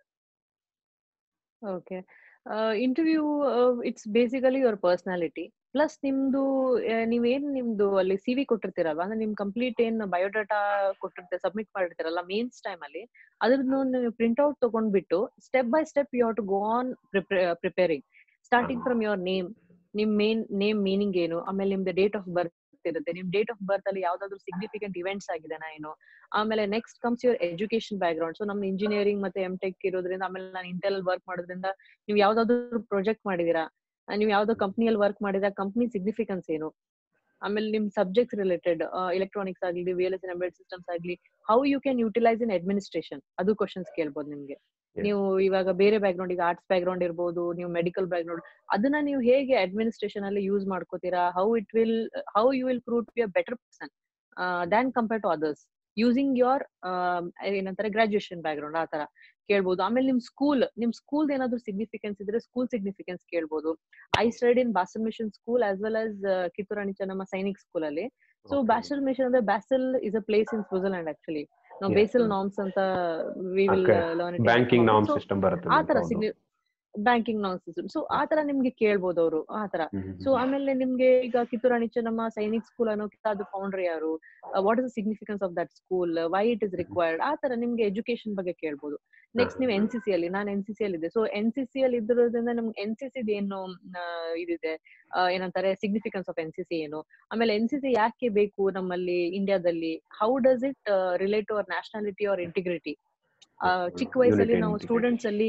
Okay, interview it's basically your personality plus ನಿಮ್ದು ನೀವೇನ್ ನಿಮ್ದು ಅಲ್ಲಿ ಸಿ ವಿ ಕೊಟ್ಟಿರ್ತೀರಲ್ವಾ, ಅಂದ್ರೆ ನಿಮ್ ಕಂಪ್ಲೀಟ್ ಏನ್ ಬಯೋಡಾಟಾ ಕೊಟ್ಟಿರ್ತೀರ, ಸಬ್ಮಿಟ್ ಮಾಡಿರ್ತೀರಲ್ಲ ಮೇನ್ಸ್ ಟೈಮ್ ಅಲ್ಲಿ, ಅದ್ರದ್ದು ನೀವು ಪ್ರಿಂಟ್ ಔಟ್ ತಗೊಂಡ್ಬಿಟ್ಟು step by step you have to go on preparing, starting from your name. ನಿಮ್ ಮೇನ್ ನೇಮ್ ಮೀನಿಂಗ್ ಏನು, ಆಮೇಲೆ ನಿಮ್ದು ಡೇಟ್ ಆಫ್ ಬರ್ತ್ ಇರುತ್ತೆ, ನಿಮ್ ಡೇಟ್ ಆಫ್ ಬರ್ತ್ ಅಲ್ಲಿ ಯಾವ್ದಾದ್ರು ಸಿಗ್ನಿಫಿಕೆಂಟ್ ಇವೆಂಟ್ಸ್ ಆಗಿದೆನಾ ಏನು. ಆಮೇಲೆ next comes your education background. So ನಮ್ದು ಇಂಜಿನಿಯರಿಂಗ್ ಮತ್ತೆ ಎಂ ಟೆಕ್ ಇರೋದ್ರಿಂದ, ಆಮೇಲೆ ನಾನು ಇಂಟೆಲ್ ವರ್ಕ್ ಮಾಡೋದ್ರಿಂದ, ನೀವು ಯಾವ್ದಾದ್ರು ಪ್ರಾಜೆಕ್ಟ್ ಮಾಡಿದೀರಾ, ನೀವು ಯಾವ್ದೋ ಕಂಪ್ನಿಯಲ್ಲಿ ವರ್ಕ್ ಮಾಡಿದ ಕಂಪ್ನಿ ಸಿಗ್ನಿಫಿಕೆನ್ಸ್ ಏನು, ಆಮೇಲೆ ನಿಮ್ ಸಬ್ಜೆಕ್ಟ್ಸ್ ರಿಲೇಟೆಡ್ ಎಲೆಕ್ಟ್ರಾನಿಕ್ಸ್ ಆಗಲಿ, V L S embedded systems ಆಗಲಿ, how you can utilise in administration, ಅದು ಕ್ವಶನ್ಸ್ ಕೇಳ್ಬೋದು ನಿಮ್ಗೆ. ನೀವು ಇವಾಗ ಬೇರೆ ಬ್ಯಾಕ್ ಗ್ರೌಂಡ್, ಈಗ ಆರ್ಟ್ಸ್ ಬ್ಯಾಕ್ ಗ್ರೌಂಡ್ ಇರ್ಬೋದು, ನೀವು ಮೆಡಿಕಲ್ ಬ್ಯಾಕ್ ಗ್ರೌಂಡ್, ಅದನ್ನ ನೀವು ಹೇಗೆ ಅಡ್ಮಿನಿಸ್ಟ್ರೇಷನ್ ಅಲ್ಲಿ ಯೂಸ್ ಮಾಡ್ಕೋತೀರಾ, how it will how you will prove to be a better person than compare to others using your ಏನಂತಾರೆ ಗ್ರಾಜುಯೇಷನ್ ಬ್ಯಾಕ್ ಗ್ರೌಂಡ್, ಆ ತರ ಕೇಳ್ಬೋದು. ಆಮೇಲೆ ನಿಮ್ ಸ್ಕೂಲ್ ನಿಮ್ ಸ್ಕೂಲ್ ಏನಾದ್ರು ಸಿಗ್ನಿಫಿಕೆನ್ಸ್ ಇದ್ರೆ ಸ್ಕೂಲ್ ಸಿಗ್ನಿಫಿಕೆನ್ಸ್ ಕೇಳ್ಬೋದು. I studied in Basel mission school as well as Kittur Rani Chennamma Sainik school ಅಲ್ಲಿ. ಸೊ ಬ್ಯಾಸಲ್ ಮಿಷನ್ ಅಂದ್ರೆ Basel is a place in Switzerland actually. ನಾವು ಬೇಸಲ್ ನಾರ್ಮ್ಸ್ ಅಂತ we will learn it. Banking norm system ಬರುತ್ತೆ ಆ ತರ ಸಿಗ್ನಿ ಬ್ಯಾಂಕಿಂಗ್ ನಾರ್ಮ್ ಸಿಸ್ಟಮ್. ಸೊ ಆ ತರ ನಿಮ್ಗೆ ಕೇಳ್ಬೋದು ಅವರು, ಆ ತರ. ಸೊ ಆಮೇಲೆ ನಿಮ್ಗೆ ಈಗ ಕಿತ್ತೂರು ರಾಣಿ ಚೆನ್ನಮ್ಮ ಸೈನಿಕ್ ಸ್ಕೂಲ್ ಅನ್ನೋ ಅದು ಫೌಂಡರ್ ಯಾರು, what is the significance of that school, why it is required, ಆ ತರ ನಿಮ್ಗೆ ಎಜುಕೇಶನ್ ಬಗ್ಗೆ ಕೇಳ್ಬೋದು. ನೆಕ್ಸ್ಟ್ ನೀವು ಎನ್ ಸಿ ಸಿ ಅಲ್ಲಿ, ನಾನು ಎನ್ ಸಿ ಸಿ ಅಲ್ಲಿ ಇದ್ದೆ. ಸೊ ಎನ್ ಸಿ ಸಿ ಅಲ್ಲಿ ಇದ್ರೋದ್ರಿಂದ ನಮ್ಗೆ ಎನ್ ಸಿ ಸಿ ಏನು ಇದಿದೆ, ಏನಂತಾರೆ significance of N C C ಏನು, ಆಮೇಲೆ ಎನ್ ಸಿ ಸಿ ಯಾಕೆ ಬೇಕು ನಮ್ಮಲ್ಲಿ ಇಂಡಿಯಾದಲ್ಲಿ, how does it relate to our nationality or integrity. ಚಿಕ್ಕ ವಯಸ್ಸಲ್ಲಿ ನಾವು ಸ್ಟೂಡೆಂಟ್ಸ್ ಅಲ್ಲಿ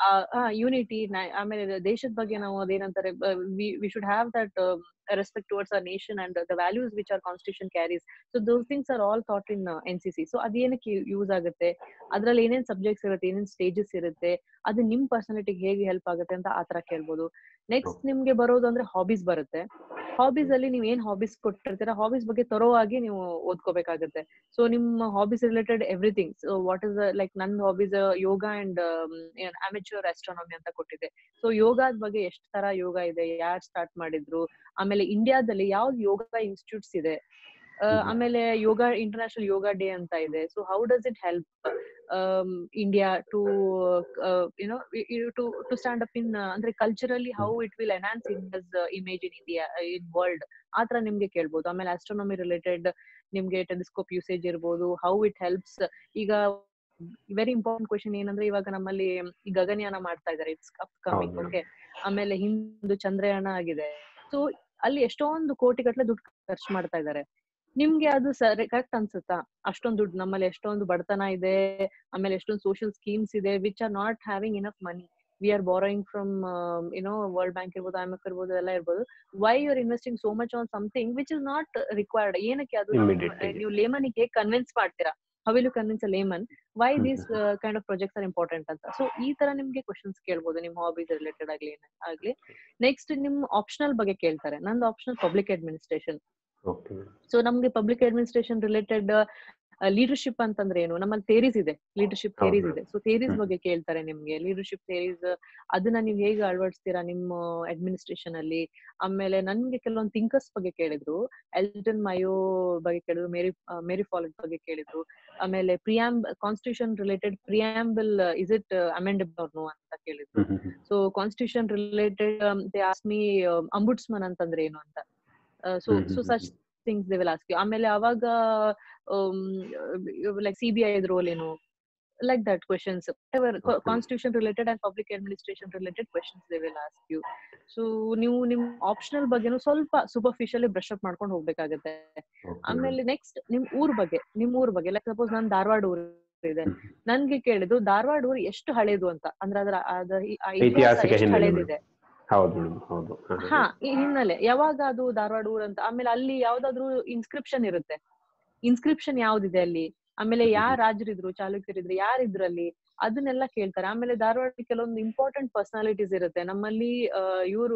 ಯೂನಿಟಿ, ಆಮೇಲೆ ದೇಶದ ಬಗ್ಗೆ ನಾವು ಅದೇನಂತಾರೆ, we should have that respect towards our nation and the values which our constitution carries. So those things are all taught in N C C. So ಅದೇನಕ್ಕೆ ಯೂಸ್ ಆಗುತ್ತೆ, ಅದ್ರಲ್ಲಿ ಏನೇನ್ ಸಬ್ಜೆಕ್ಟ್ಸ್ ಇರುತ್ತೆ, ಏನೇನ್ ಸ್ಟೇಜಸ್ ಇರುತ್ತೆ, ಅದು ನಿಮ್ ಪರ್ಸನಾಲಿಟಿಗೆ ಹೇಗೆ ಹೆಲ್ಪ್ ಆಗುತ್ತೆ ಅಂತ ಆತರ ಕೇಳ್ಬೋದು. ನೆಕ್ಸ್ಟ್ ನಿಮ್ಗೆ ಬರೋದು ಅಂದ್ರೆ ಹಾಬೀಸ್ ಬರುತ್ತೆ. ಹಾಬೀಸ್ ಅಲ್ಲಿ ನೀವ್ ಏನ್ ಹಾಬೀಸ್ ಕೊಟ್ಟಿರ್ತೀರ, ಹಾಬೀಸ್ ಬಗ್ಗೆ ತರೋವಾಗಿ ನೀವು ಓದ್ಕೋಬೇಕಾಗುತ್ತೆ. ಸೊ ನಿಮ್ಮ hobbies related everything. So what is like ನನ್ನ hobbies yoga and amateur astronomy ಅಂತ ಕೊಟ್ಟಿದೆ. ಸೊ ಯೋಗದ ಬಗ್ಗೆ ಎಷ್ಟು ತರ ಯೋಗ ಇದೆ, ಯಾರು ಸ್ಟಾರ್ಟ್ ಮಾಡಿದ್ರು, ಆಮೇಲೆ ಇಂಡಿಯಾದಲ್ಲಿ ಯಾವ್ದು ಯೋಗ ಇನ್ಸ್ಟಿಟ್ಯೂಟ್ಸ್ ಇದೆ, ಆಮೇಲೆ ಯೋಗ ಇಂಟರ್ನ್ಯಾಷನಲ್ ಯೋಗ ಡೇ ಅಂತ ಇದೆ. So how does it help India to you know to to stand up in ಅಂದ್ರೆ culturally, how it will enhance India's image in India in world, ಆತರ ನಿಮ್ಗೆ ಕೇಳ್ಬೋದು. ಆಮೇಲೆ ಆಸ್ಟ್ರಾನಮಿ ರಿಲೇಟೆಡ್ ನಿಮ್ಗೆ ಟೆಲಿಸ್ಕೋಪ್ ಯೂಸೇಜ್ ಇರ್ಬೋದು, ಹೌ ಇಟ್ ಹೆಲ್ಪ್ಸ್. ಈಗ ವೆರಿ ಇಂಪಾರ್ಟೆಂಟ್ ಕ್ವೆಶನ್ ಏನಂದ್ರೆ, ಇವಾಗ ನಮ್ಮಲ್ಲಿ ಈ ಗಗನಯಾನ ಮಾಡ್ತಾ ಇದಾರೆ, ಇಟ್ಸ್ ಅಪ್ಕಮಿಂಗ್. ಓಕೆ, ಆಮೇಲೆ ಹಿಂದು ಚಂದ್ರಯಾನ ಆಗಿದೆ. ಸೊ ಅಲ್ಲಿ ಎಷ್ಟೊಂದು ಕೋಟಿ ಗಟ್ಟಲೆ ದುಡ್ಡು ಖರ್ಚು ಮಾಡ್ತಾ ಇದ್ದಾರೆ. ನಿಮ್ಗೆ ಅದು ಸರಿ ಕರೆಕ್ಟ್ ಅನ್ಸುತ್ತಾ? ಅಷ್ಟೊಂದು ದುಡ್ಡು ನಮ್ಮಲ್ಲಿ ಎಷ್ಟೊಂದು ಬಡತನ ಇದೆ, ಆಮೇಲೆ ಎಷ್ಟೊಂದು ಸೋಷಿಯಲ್ ಸ್ಕೀಮ್ಸ್ ಇದೆ which are not having enough money. We are borrowing from you know world bank ಇರ್ಬೋದು, ಐ ಎಂ ಎಫ್ ಇರ್ಬೋದು, ಎಲ್ಲ ಇರ್ಬೋದು. Why you are investing so much on something which is not required? ಏನಕ್ಕೆ ಅದು ನೀವು ಲೇಮನಿಗೆ ಹೇಗೆ ಕನ್ವಿನ್ಸ್ ಮಾಡ್ತೀರಾ? How will you convince a layman why these kind of projects are important ಅಂತ? ಸೊ ಈ ತರ ನಿಮ್ಗೆ ಕ್ವಶನ್ಸ್ ಕೇಳ್ಬೋದು, ನಿಮ್ ಹಾಬೀಸ್ ರಿಲೇಟೆಡ್ ಆಗ್ಲಿ ಏನೇ ಆಗ್ಲಿ. ನೆಕ್ಸ್ಟ್ ನಿಮ್ ಆಪ್ಷನಲ್ ಬಗ್ಗೆ ಕೇಳ್ತಾರೆ. ನಂದು ಆಪ್ಷನಲ್ ಪಬ್ಲಿಕ್ ಅಡ್ಮಿನಿಸ್ಟ್ರೇಷನ್. ಸೊ ನಮ್ಗೆ ಪಬ್ಲಿಕ್ ಅಡ್ಮಿನಿಸ್ಟ್ರೇಷನ್ ರಿಲೇಟೆಡ್ ಲೀಡರ್ಶಿಪ್ ಅಂತಂದ್ರೆ ಏನು, ನಮ್ಮಲ್ಲಿ ಥೇರೀಸ್ ಇದೆ, ಲೀಡರ್ಶಿಪ್ ಥೇರೀಸ್ ಇದೆ. ಸೊ ಥೇರೀಸ್ ಬಗ್ಗೆ ಕೇಳ್ತಾರೆ ನಿಮ್ಗೆ. ಲೀಡರ್ಶಿಪ್ ಥೇರೀಸ್ ಅದನ್ನ ನೀವು ಹೇಗೆ ಅಳವಡಿಸ್ತೀರಾ ನಿಮ್ಮ ಅಡ್ಮಿನಿಸ್ಟ್ರೇಷನ್ ಅಲ್ಲಿ. ಆಮೇಲೆ ನನ್ಗೆ ಕೆಲವೊಂದು ಥಿಂಕರ್ಸ್ ಬಗ್ಗೆ ಕೇಳಿದ್ರು. ಎಲ್ಟನ್ ಮಯೋ ಬಗ್ಗೆ ಕೇಳಿದ್ರು, ಮೇರಿ ಮೇರಿ ಫಾಲೆಟ್ ಬಗ್ಗೆ ಕೇಳಿದ್ರು. ಆಮೇಲೆ preamble constitution related preamble is it amendable or no ಅಂತ ಕೇಳಿದ್ರು. So constitution related they ask me ombudsman ಅಂತಂದ್ರೆ ಏನು ಅಂತ. So so such things they will ask you. ಆಮೇಲೆ ಅವಾಗ like C B I role ಏನು, like that questions, whatever okay. constitution related and public administration related questions they will ask you. So ನೀವು ನಿಮ್ ಆಪ್ಷನಲ್ ಬಗ್ಗೆನೂ ಸ್ವಲ್ಪ ಸೂಪರ್ಫಿಷಿಯಲಿ ಬ್ರಷ್ ಅಪ್ ಮಾಡ್ಕೊಂಡು ಹೋಗ್ಬೇಕಾಗತ್ತೆ. ಆಮೇಲೆ ನೆಕ್ಸ್ಟ್ ನಿಮ್ ಊರ್ ಬಗ್ಗೆ, ನಿಮ್ ಊರ್ ಬಗ್ಗೆ ಲೈಕ್ ಸಪೋಸ್ ನಾನ್ ಧಾರವಾಡ ಊರ್ ಇದೆ, ನನ್ಗೆ ಕೇಳಿದ್ರು ಧಾರವಾಡ ಊರು ಎಷ್ಟು ಹಳೇದು ಅಂತ. ಅಂದ್ರೆ ಅದರ ಇತಿಹಾಸ ಎಷ್ಟು ಹಳೇದಿದೆ. ಹಾ, ಈ ಹಿನ್ನೆಲೆ ಯಾವಾಗ ಅದು ಧಾರವಾಡ ಊರ್ ಅಂತ. ಆಮೇಲೆ ಅಲ್ಲಿ ಯಾವ್ದಾದ್ರು ಇನ್ಸ್ಕ್ರಿಪ್ಷನ್ ಇರುತ್ತೆ, ಇನ್ಸ್ಕ್ರಿಪ್ಷನ್ ಯಾವ್ದಿದೆ ಅಲ್ಲಿ, ಆಮೇಲೆ ಯಾರ್ ರಾಜರಿದ್ರು, ಚಾಲುಕ್ಯರಿದ್ರು, ಯಾರಿದ್ರು ಅಲ್ಲಿ, ಅದನ್ನೆಲ್ಲ ಕೇಳ್ತಾರೆ. ಆಮೇಲೆ ಧಾರವಾಡ ಕೆಲವೊಂದು ಇಂಪಾರ್ಟೆಂಟ್ ಪರ್ಸನಾಲಿಟೀಸ್ ಇರುತ್ತೆ ನಮ್ಮಲ್ಲಿ. ಇವರು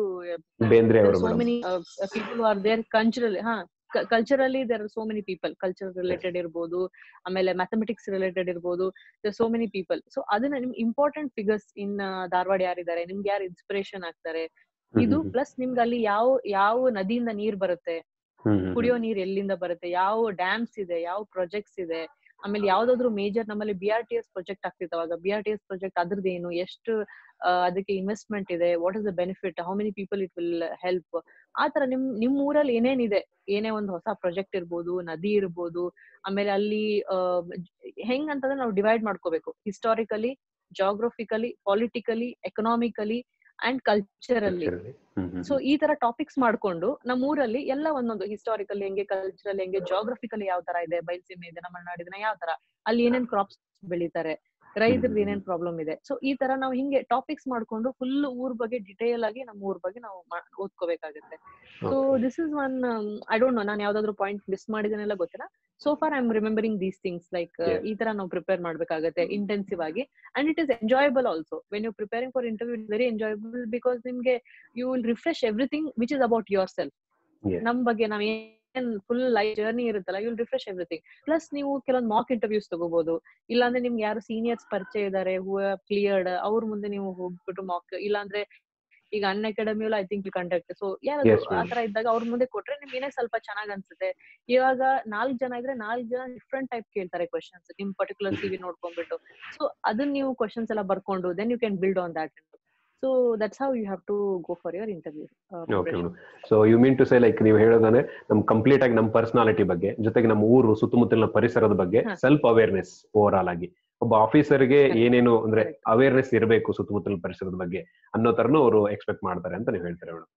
so many people are there cultural. ಹಾ, culturally there are so many people, culture related ಇರ್ಬೋದು, ಆಮೇಲೆ ಮ್ಯಾಥಮೆಟಿಕ್ಸ್ ರಿಲೇಟೆಡ್ ಇರ್ಬೋದು, ಸೋ ಮೆನಿ ಪೀಪಲ್. ಸೊ ಅದನ್ನ ನಿಮ್ ಇಂಪಾರ್ಟೆಂಟ್ ಫಿಗರ್ಸ್ ಇನ್ ಧಾರವಾಡ ಯಾರಿದ್ದಾರೆ, ನಿಮ್ಗೆ ಯಾರು ಇನ್ಸ್ಪಿರೇಷನ್ ಆಗ್ತಾರೆ, ಇದು ಪ್ಲಸ್ ನಿಮ್ಗೆ ಅಲ್ಲಿ ಯಾವ ಯಾವ ನದಿಯಿಂದ ನೀರ್ ಬರುತ್ತೆ, ಕುಡಿಯೋ ನೀರ್ ಎಲ್ಲಿಂದ ಬರುತ್ತೆ, ಯಾವ ಡ್ಯಾಮ್ಸ್ ಇದೆ, ಯಾವ ಪ್ರಾಜೆಕ್ಟ್ಸ್ ಇದೆ, ಆಮೇಲೆ ಯಾವ್ದಾದ್ರು ಮೇಜರ್ ನಮ್ಮಲ್ಲಿ B R T S project ಆಗ್ತಿತ್ತು. ಅವಾಗ B R T S project ಅದ್ರದ್ದೇನು, ಎಷ್ಟು ಅದಕ್ಕೆ ಇನ್ವೆಸ್ಟ್ಮೆಂಟ್ ಇದೆ, what is the benefit, how many people it will help. ಆತರ ನಿಮ್ ನಿಮ್ ಊರಲ್ಲಿ ಏನೇನಿದೆ, ಏನೇ ಒಂದು ಹೊಸ ಪ್ರಾಜೆಕ್ಟ್ ಇರ್ಬೋದು, ನದಿ ಇರ್ಬೋದು. ಆಮೇಲೆ ಅಲ್ಲಿ ಅಹ್ ಹೆಂಗ್ ಅಂತಂದ್ರೆ ನಾವು ಡಿವೈಡ್ ಮಾಡ್ಕೋಬೇಕು, historically, geographically, politically, economically and culturally. So ಈ ತರ ಟಾಪಿಕ್ಸ್ ಮಾಡ್ಕೊಂಡು ನಮ್ಮ ಊರಲ್ಲಿ ಎಲ್ಲ ಒಂದೊಂದು ಹಿಸ್ಟಾರಿಕಲ್ ಹೆಂಗೆ, ಕಲ್ಚರಲ್ ಹೆಂಗೆ, ಜಾಗ್ರಫಿಕಲಿ ಯಾವ ತರ ಇದೆ, ಬಯಲುಸೀಮೆ ಇದೆ, ನಮ್ಮ ನಾಡಿನ ಯಾವ ತರ, ಅಲ್ಲಿ ಏನೇನ್ ಕ್ರಾಪ್ಸ್ ಬೆಳಿತಾರೆ, ರೈತರದ್ದು ಏನೇನ್ ಪ್ರಾಬ್ಲಮ್ ಇದೆ. ಸೊ ಈ ತರ ನಾವು ಹಿಂಗೆ ಟಾಪಿಕ್ಸ್ ಮಾಡ್ಕೊಂಡು ಫುಲ್ ಊರ್ ಬಗ್ಗೆ ಡಿಟೇಲ್ ಆಗಿ ನಮ್ಮ ಊರ್ ಬಗ್ಗೆ ನಾವು ಓದ್ಕೋಬೇಕಾಗುತ್ತೆ. So this is one, I don't know ನಾನು ಯಾವ್ದಾದ್ರು ಪಾಯಿಂಟ್ ಮಿಸ್ ಮಾಡಿದನೆಲ್ಲ ಗೊತ್ತಿಲ್ಲ. So for I am remembering these things. Like ಈ ತರ ನಾವು ಪ್ರಿಪೇರ್ ಮಾಡ್ಬೇಕಾಗುತ್ತೆ ಇಂಟೆನ್ಸಿವ್ ಆಗಿ. And it is enjoyable also when you preparing for interview. It very enjoyable because ನಿಮ್ಗೆ you will refresh everything which is about yourself. ನಮ್ ಬಗ್ಗೆ ನಾವ್ ಏನ್ ಫುಲ್ ಲೈಫ್ ಜರ್ನಿ ಇರುತ್ತಲ್ಲ, you will refresh everything. Plus ನೀವು ಕೆಲವೊಂದು ಮಾಕ್ ಇಂಟರ್ವ್ಯೂಸ್ ತಗೋಬಹುದು. ಇಲ್ಲಾಂದ್ರೆ ನಿಮ್ಗೆ ಯಾರು ಸೀನಿಯರ್ಸ್ ಪರಿಚಯ ಇದಾರೆ ಹೂ ಕ್ಲಿಯರ್ಡ್, ಅವ್ರ ಮುಂದೆ ನೀವು ಹೋಗ್ಬಿಟ್ಟು ಮಾಕ್, ಇಲ್ಲಾಂದ್ರೆ ಈಗ Unacademy I think you conduct. So ಯಾರಾದ್ರು ಆತರ ಇದ್ದಾಗ ಅವ್ರ ಮುಂದೆ ಕೊಟ್ರೆ ನಿಮ್ಗೆ ಏನೇ ಸ್ವಲ್ಪ ಚೆನ್ನಾಗ್ ಅನ್ಸುತ್ತೆ. ಇವಾಗ ನಾಲ್ಕ್ ಜನ ಇದ್ರೆ ನಾಲ್ಕ್ ಜನ ಡಿಫ್ರೆಂಟ್ ಟೈಪ್ ಕೇಳ್ತಾರೆ ಕ್ವಶನ್ಸ್, ನಿಮ್ ಪರ್ಟಿಕ್ಯುಲರ್ ಸಿವಿ ನೋಡ್ಕೊಂಡ್ಬಿಟ್ಟು. ಸೊ ಅದನ್ನ ನೀವು ಕ್ವಶನ್ಸ್ ಎಲ್ಲ ಬರ್ಕೊಂಡು then you can build on that. So that's how you have to go for your interview. Uh, okay. So you mean to say like ನೀವು ಹೇಳೋದಾದ್ರೆ ನಮ್ ಕಂಪ್ಲೀಟ್ ಆಗಿ ನಮ್ಮ ಪರ್ಸನಾಲಿಟಿ ಬಗ್ಗೆ, ಜೊತೆಗೆ ನಮ್ಮ ಊರು ಸುತ್ತಮುತ್ತಲಿನ ಪರಿಸರದ ಬಗ್ಗೆ ಸೆಲ್ಫ್ ಅವೇರ್ನೆಸ್ ಓವರ್ ಆಲ್ ಆಗಿ ಒಬ್ಬ ಆಫೀಸರ್ಗೆ ಏನೇನು ಅಂದ್ರೆ ಅವೇರ್ನೆಸ್ ಇರಬೇಕು ಸುತ್ತಮುತ್ತಲಿನ ಪರಿಸರದ ಬಗ್ಗೆ ಅನ್ನೋ ತರನು ಅವರು ಎಕ್ಸ್ಪೆಕ್ಟ್ ಮಾಡ್ತಾರೆ ಅಂತ ನೀವು ಹೇಳ್ತಾರೆ ಮೇಡಮ್.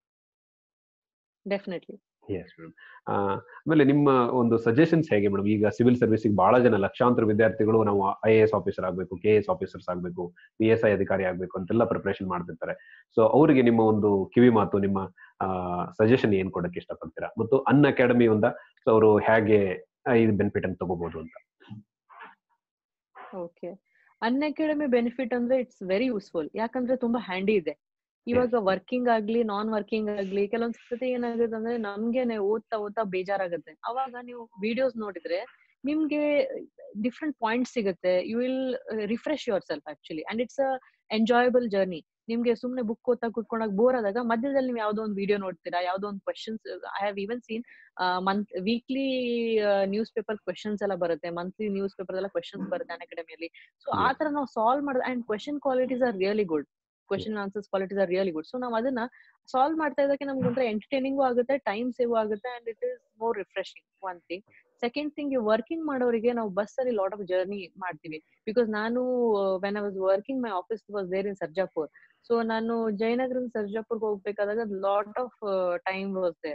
ಡೆಫಿನೆಟ್ಲಿ. Yes madam. ಆಮೇಲೆ ನಿಮ್ಮ ಒಂದು ಸಜೆಷನ್ಸ್ ಹೇಗೆ ಮೇಡಮ್? ಈಗ ಸಿವಿಲ್ ಸರ್ವಿಸಿಗೆ ಬಹಳ ಜನ ಲಕ್ಷಾಂತರ ವಿದ್ಯಾರ್ಥಿಗಳು ನಾವು ಐ ಎ ಎಸ್ ಆಫೀಸರ್ ಆಗ್ಬೇಕು, ಕೆ ಎಸ್ ಆಫೀಸರ್ಸ್ ಆಗ್ಬೇಕು, ಪಿ ಎಸ್ ಐ ಅಧಿಕಾರಿ ಆಗ್ಬೇಕು ಅಂತೆಲ್ಲ ಪ್ರಿಪರೇಷನ್ ಮಾಡ್ತಿರ್ತಾರೆ. ಸೊ ಅವರಿಗೆ ನಿಮ್ಮ ಒಂದು ಕಿವಿ ಮಾತು, ನಿಮ್ಮ ಸಜೆಷನ್ ಏನ್ ಕೊಡಕ್ಕೆ ಇಷ್ಟಪಡ್ತೀರಾ? ಮತ್ತು ಅನ್ ಅಕಾಡೆಮಿ ಒಂದ ಸೊ ಅವರು ಹೇಗೆ ಈ ಬೆನಿಫಿಟ್ ಅನ್ನು ತಗೋಬಹುದು ಅಂತ. ಓಕೆ, ಅನ್ ಅಕಾಡೆಮಿ ಬೆನಿಫಿಟ್ ಅಂದ್ರೆ ಇಟ್ಸ್ ವೆರಿ ಯೂಸ್ಫುಲ್. ಯಾಕಂದ್ರೆ ತುಂಬಾ ಹ್ಯಾಂಡಿ ಇದೆ. ಇವಾಗ ವರ್ಕಿಂಗ್ ಆಗ್ಲಿ ನಾನ್ ವರ್ಕಿಂಗ್ ಆಗ್ಲಿ ಕೆಲವೊಂದ್ಸತಿ ಏನಾಗುತ್ತೆ ಅಂದ್ರೆ ನಮ್ಗೆನೆ ಓದ್ತಾ ಓದ್ತಾ ಬೇಜಾರಾಗುತ್ತೆ. ಅವಾಗ ನೀವು ವಿಡಿಯೋಸ್ ನೋಡಿದ್ರೆ ನಿಮ್ಗೆ ಡಿಫ್ರೆಂಟ್ ಪಾಯಿಂಟ್ಸ್ ಸಿಗುತ್ತೆ. You will refresh yourself actually and it's a enjoyable journey. ನಿಮ್ಗೆ ಸುಮ್ನೆ ಬುಕ್ ಓದ್ತಾ ಕುತ್ಕೊಂಡಾಗ ಬೋರ್ ಆದಾಗ ಮಧ್ಯದಲ್ಲಿ ನೀವು ಯಾವ್ದೋ ಒಂದು ವಿಡಿಯೋ ನೋಡ್ತೀರಾ, ಯಾವ್ದೋ ಒಂದು questions. I have even seen month weekly newspaper questions ಎಲ್ಲ ಬರುತ್ತೆ, ಮಂತ್ಲಿ ನ್ಯೂಸ್ ಪೇಪರ್ ಎಲ್ಲ ಕ್ವಶನ್ಸ್ ಬರುತ್ತೆ ಅನ್ ಅಕಾಡೆಮಿಯಲ್ಲಿ. ಸೊ ಆ ತರ ನಾವು ಸಾಲ್ವ್ ಮಾಡೋದು and question qualities are really good. Question answers qualities are really good. So ನಾವು ಅದನ್ನ ಸಾಲ್ವ್ ಮಾಡ್ತಾ ಇದ್ದಕ್ಕೆ ನಮ್ಗೆ ಒಂಥರ ಎಂಟರ್ಟೈನಿಂಗು ಆಗುತ್ತೆ, ಟೈಮ್ ಸೇವ್ ಆಗುತ್ತೆ and it is more refreshing. One thing. Second thing, you working ಮಾಡೋರಿಗೆ ನಾವು ಬಸ್ ಅಲ್ಲಿ ಲಾಟ್ ಆಫ್ ಜರ್ನಿ ಮಾಡ್ತೀವಿ. ಬಿಕಾಸ್ ನಾನು when I was working my office was there in Sarjapur. So ನಾನು ಜಯನಗರ ಸರ್ಜಾಪುರ್ಗೆ ಹೋಗ್ಬೇಕಾದಾಗ lot of time was there.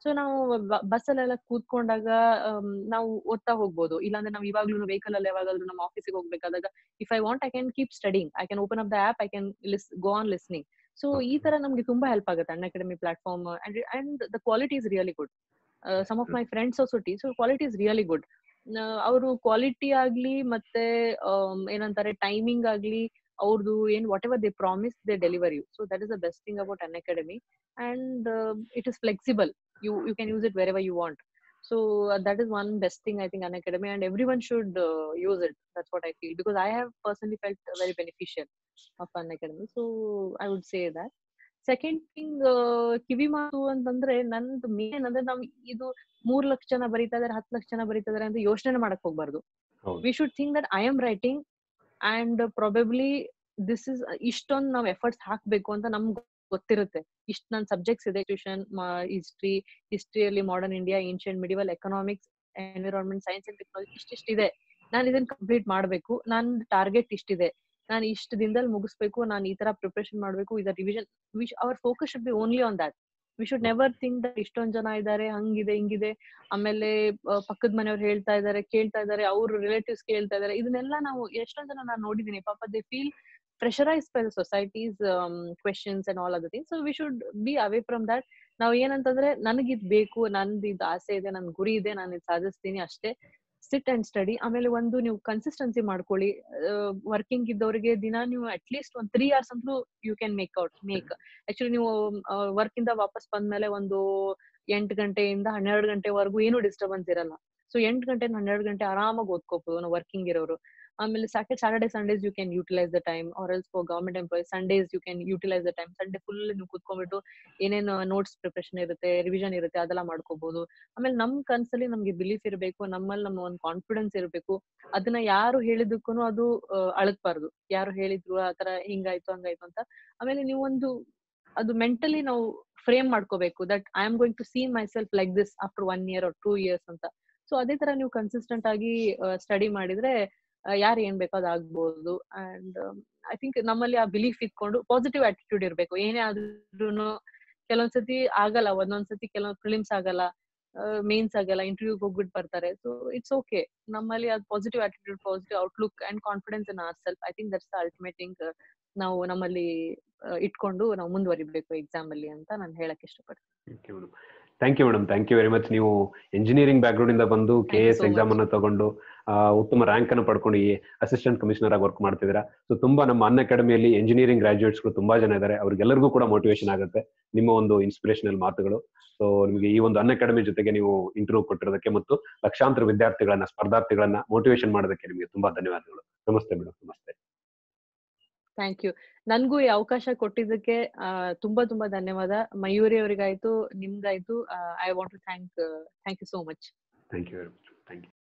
So ನಾವು ಬಸ್ ಅಲ್ಲೆಲ್ಲ ಕೂತ್ಕೊಂಡಾಗ ನಾವು ಓದ್ತಾ ಹೋಗ್ಬೋದು. ಇಲ್ಲಾಂದ್ರೆ ನಾವು ಇವಾಗ್ಲೂ ವೆಹಿಕಲ್ ಅಲ್ಲಿ ಯಾವಾಗಾದ್ರೂ ನಮ್ಮ ಆಫೀಸಿಗೆ ಹೋಗ್ಬೇಕಾದಾಗ if I want I can keep studying, I can open up the app, I can go on listening. So ಈ ತರ ನಮ್ಗೆ ತುಂಬಾ ಹೆಲ್ಪ್ ಆಗುತ್ತೆ Unacademy platform. And and the quality is really good. Some of my friends also teach, so quality is really good. ಅವರು ಕ್ವಾಲಿಟಿ ಆಗ್ಲಿ ಮತ್ತೆ ಏನಂತಾರೆ ಟೈಮಿಂಗ್ ಆಗ್ಲಿ ಅವ್ರದ್ದು ಏನ್ whatever they promise they deliver you. So that is the best thing about Unacademy. And it is flexible. You you can use it wherever you want. So uh, that is one best thing I think Unacademy, and everyone should uh, use it. That's what I feel, because I have personally felt uh, very beneficial of Unacademy. So I would say that. Second thing, ಕಿವಿ ಮಾತು ಅಂತಂದ್ರೆ ನಂದು ಮೇನ್ ಅಂದ್ರೆ ನಾವು ಇದು ಮೂರ್ ಲಕ್ಷ ಜನ ಬರೀತಾ ಇದಾರೆ, ಹತ್ತು ಲಕ್ಷ ಜನ ಬರೀತಾ ಇದಾರೆ ಅಂತ ಯೋಚನೆ ಮಾಡಕ್ ಹೋಗ್ಬಾರ್ದು. We should think that I am writing and probably this is ಇಷ್ಟೊಂದು ನಾವು ಎಫರ್ಟ್ಸ್ ಹಾಕ್ಬೇಕು ಅಂತ ನಮ್ಗೆ ಗೊತ್ತಿರುತ್ತೆ. ಇಷ್ಟು ನನ್ನ ಸಬ್ಜೆಕ್ಟ್ಸ್ ಇದೆ, ಟ್ಯೂಷನ್, ಹಿಸ್ಟ್ರಿ, ಹಿಸ್ಟ್ರಿಯಲ್ಲಿ modern India, ancient medieval, economics, environment, science and technology, ಇಷ್ಟಿಷ್ಟಿದೆ, ನಾನು ಇದನ್ನ ಕಂಪ್ಲೀಟ್ ಮಾಡ್ಬೇಕು, ನನ್ನ ಟಾರ್ಗೆಟ್ ಇಷ್ಟಿದೆ, ನಾನು ಇಷ್ಟು ದಿನದಲ್ಲಿ ಮುಗಿಸ್ಬೇಕು, ನಾನು ಈ ತರ ಪ್ರಿಪರೇಷನ್ ಮಾಡ್ಬೇಕು, ಇದರ revision. Wish our focus should be only on that. We should never think that ಇಷ್ಟೊಂದ್ ಜನ ಇದಾರೆ, ಹಂಗಿದೆ ಹಿಂಗಿದೆ, ಆಮೇಲೆ ಪಕ್ಕದ ಮನೆಯವ್ರು ಹೇಳ್ತಾ ಇದಾರೆ, ಕೇಳ್ತಾ ಇದಾರೆ, ಅವ್ರ ರಿಲೇಟಿವ್ಸ್ ಕೇಳ್ತಾ ಇದಾರೆ. ಇದನ್ನೆಲ್ಲ ನಾವು ಎಷ್ಟೊಂದ್ ಜನ ನಾನು ನೋಡಿದೀನಿ, ಪಾಪ they feel pressurized by the society's um, questions and all other things. So we should be away from that. ನಾವು ಏನಂತಂದ್ರೆ ನನಗಿದ್ ಬೇಕು, ನಂದು ಇದು ಆಸೆ ಇದೆ, ನನ್ ಗುರಿ ಇದೆ, ನಾನು ಇದು ಸಾಧಿಸ್ತೀನಿ ಅಷ್ಟೇ. Sit and study. ಆಮೇಲೆ ಒಂದು ನೀವು ಕನ್ಸಿಸ್ಟೆನ್ಸಿ ಮಾಡ್ಕೊಳ್ಳಿ. ವರ್ಕಿಂಗ್ ಇದ್ದವರಿಗೆ ದಿನ ನೀವು ಅಟ್ ಲೀಸ್ಟ್ ಒಂದ್ ತ್ರೀ ಅವರ್ಸ್ ಅಂತೂ you can make out make actually ನೀವು ವರ್ಕ್ ಇಂದ ವಾಪಸ್ ಬಂದ್ಮೇಲೆ ಒಂದು ಎಂಟು ಗಂಟೆಯಿಂದ ಹನ್ನೆರಡು ಗಂಟೆವರೆಗೂ ಏನು ಡಿಸ್ಟರ್ಬೆನ್ಸ್ ಇರಲ್ಲ. ಸೊ ಎಂಟು ಗಂಟೆಯಿಂದ ಹನ್ನೆರಡು ಗಂಟೆ ಆರಾಮಾಗಿ ಓದ್ಕೋಬಹುದು ವರ್ಕಿಂಗ್ ಇರೋರು. ಆಮೇಲೆ Saturday Saturday Sundays you can utilise the time, or else for government employees Sundays you can utilise the time. Sunday full ನೀವು ಕುತ್ಕೊಂಡ್ಬಿಟ್ಟು ಏನೇನು ನೋಟ್ಸ್ ಪ್ರಿಪರೇಷನ್ ಇರುತ್ತೆ, ರಿವಿಷನ್ ಇರುತ್ತೆ, ಅದೆಲ್ಲ ಮಾಡ್ಕೋಬಹುದು. ಆಮೇಲೆ ನಮ್ ಕನ್ಸಲ್ಲಿ ನಮ್ಗೆ ಬಿಲೀಫ್ ಇರಬೇಕು, ನಮ್ಮಲ್ಲಿ ನಮ್ಮ ಒಂದು ಕಾನ್ಫಿಡೆನ್ಸ್ ಇರಬೇಕು. ಅದನ್ನ ಯಾರು ಹೇಳಿದಕ್ಕೂ ಅದು ಅಳಕ್ಬಾರ್ದು, ಯಾರು ಹೇಳಿದ್ರು ಆತರ ಹಿಂಗಾಯ್ತು ಹಂಗಾಯ್ತು ಅಂತ. ಆಮೇಲೆ ನೀವೊಂದು ಅದು ಮೆಂಟಲಿ ನಾವು ಫ್ರೇಮ್ ಮಾಡ್ಕೋಬೇಕು, that I am going to see myself like this after one year or two years ಅಂತ. ಸೊ ಅದೇ ತರ ನೀವು ಕನ್ಸಿಸ್ಟೆಂಟ್ ಆಗಿ ಸ್ಟಡಿ ಮಾಡಿದ್ರೆ ಯಾರು ಏನ್ ಬೇಕೋ ಅದಾಗ್ಬೋದು. ಅಂಡ್ ಐ ಥಿಂಕ್ ನಮ್ಮಲ್ಲಿ ಆ ಬಿಲೀಫ್ ಇಟ್ಕೊಂಡು ಪಾಸಿಟಿವ್ ಆಟಿಟ್ಯೂಡ್ ಇರ್ಬೇಕು. ಏನೇ ಆದ್ರೂ ಕೆಲವೊಂದ್ಸತಿ ಆಗಲ್ಲ, ಒಂದೊಂದ್ಸತಿ ಕೆಲವೊಂದ್ ಫಿಲಿಮ್ಸ್ ಆಗಲ್ಲ, ಮೇನ್ಸ್ ಆಗಲ್ಲ, ಇಂಟರ್ವ್ಯೂಗೆ ಹೋಗ್ಬಿಟ್ಟು ಬರ್ತಾರೆ. So it's okay. ನಮ್ಮಲ್ಲಿ ಅದು positive attitude, positive outlook and confidence in ourself, I think that's the ultimate thing ನಾವು ನಮ್ಮಲ್ಲಿ ಇಟ್ಕೊಂಡು ನಾವು ಮುಂದುವರಿಬೇಕು ಎಕ್ಸಾಮ್ ಅಲ್ಲಿ ಅಂತ ನಾನು ಹೇಳಕ್ ಇಷ್ಟಪಡ್ತೀನಿ. Thank you madam, thank you very much. ನೀವು ಇಂಜಿನಿಯರಿಂಗ್ ಬ್ಯಾಕ್ ಗ್ರೌಂಡ್ ಇಂದ ಬಂದು ಕೆ ಎಸ್ ಎಕ್ಸಾಮ್ ಅನ್ನು ತಗೊಂಡು ಉತ್ತಮ ರ್ಯಾಂಕ್ ಅನ್ನು ಪಡ್ಕೊಂಡು ಈ ಅಸಿಸ್ಟೆಂಟ್ ಕಮಿಷನರ್ ಆಗಿ ವರ್ಕ್ ಮಾಡ್ತಿದ್ದೀರಾ. ಸೊ ತುಂಬಾ ನಮ್ಮ ಅನ್ಅಕಾಡೆಮಿಯಲ್ಲಿ ಇಂಜಿನಿಯರಿಂಗ್ ಗ್ರಾಜುಯೇಟ್ಸ್ಗಳು ತುಂಬಾ ಜನ ಇದ್ದಾರೆ, ಅವ್ರಿಗೆಲ್ಲರಿಗೂ ಕೂಡ ಮೋಟಿವೇಶನ್ ಆಗುತ್ತೆ ನಿಮ್ಮ ಒಂದು ಇನ್ಸ್ಪಿರೇಷನಲ್ ಮಾತುಗಳು. ಸೊ ನಿಮಗೆ ಈ ಒಂದು ಅನ್ಅಕಾಡೆಮಿ ಜೊತೆಗೆ ನೀವು ಇಂಟರ್ವ್ಯೂ ಕೊಟ್ಟಿರೋದಕ್ಕೆ ಮತ್ತು ಲಕ್ಷಾಂತರ ವಿದ್ಯಾರ್ಥಿಗಳನ್ನ ಸ್ಪರ್ಧಾರ್ಥಿಗಳನ್ನ ಮೋಟಿವೇಶನ್ ಮಾಡೋದಕ್ಕೆ ನಿಮಗೆ ತುಂಬಾ ಧನ್ಯವಾದಗಳು. ನಮಸ್ತೆ ಮೇಡಮ್. ನಮಸ್ತೆ. Thank you. ನನ್ಗೂ ಈ ಅವಕಾಶ ಕೊಟ್ಟಿದ್ದಕ್ಕೆ ತುಂಬಾ ತುಂಬಾ ಧನ್ಯವಾದ. ಮಯೂರಿ ಅವರಿಗಾಯ್ತು, ನಿಮ್ಗಾಯ್ತು. I want to thank thank you so much. Thank you very much. Thank you.